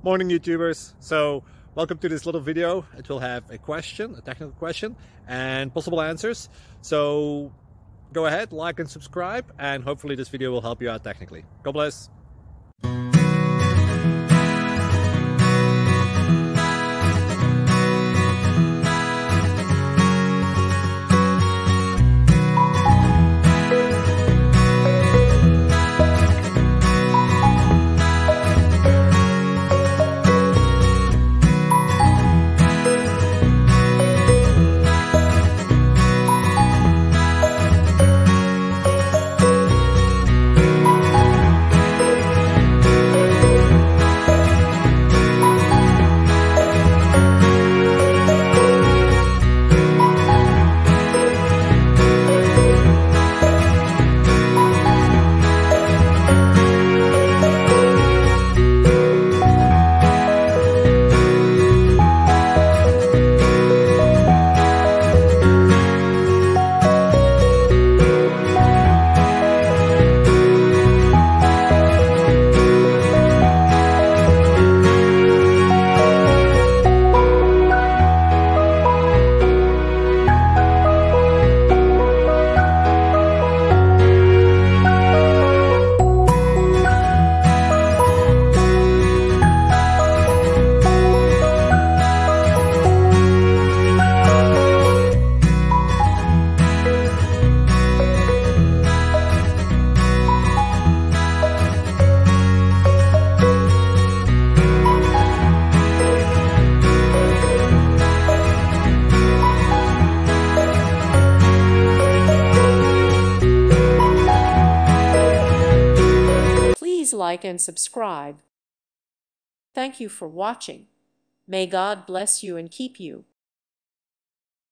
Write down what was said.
Morning YouTubers. So welcome to this little video. It will have a question, a technical question, and possible answers. So go ahead, like and subscribe, and hopefully this video will help you out technically. God bless. Please like and subscribe. Thank you for watching. May God bless you and keep you.